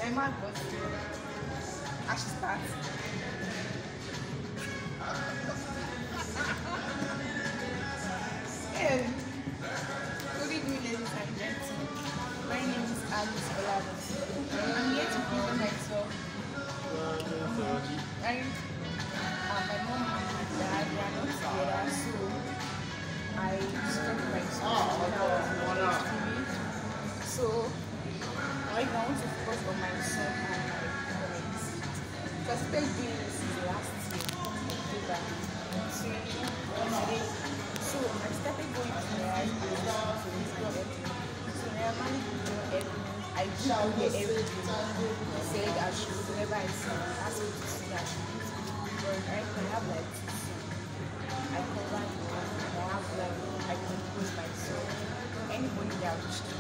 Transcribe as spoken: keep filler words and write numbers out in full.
my man was I should start. Hey, good evening, ladies and gentlemen. My name is Alice Olavo. I'm here to present myself. And uh, my mom and my dad they are not together, so I stopped my school when I was in three. So I want to focus on my son and my parents. So I started doing this last year, October. So today, so I started going to my high school to explore everything. So I managed to do everything. I do it every day. He said I should, whenever I see him, ask me to see I should do it. But right now I have like two sons. I cover the one, and I have like I compose myself. Anybody that wishes to